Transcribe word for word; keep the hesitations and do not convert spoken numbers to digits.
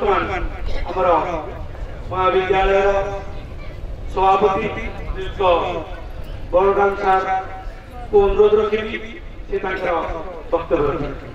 बर्तमान आमर महाविद्यालय सभापति बलराम सार को अनुरोध रखी से वक्तव्य रखें।